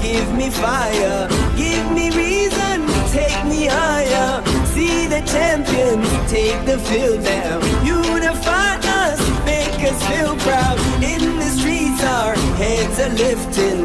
give me fire, give me reason, take me higher. See the champions take the field now. Unify us, make us feel proud. In the streets our heads are lifting.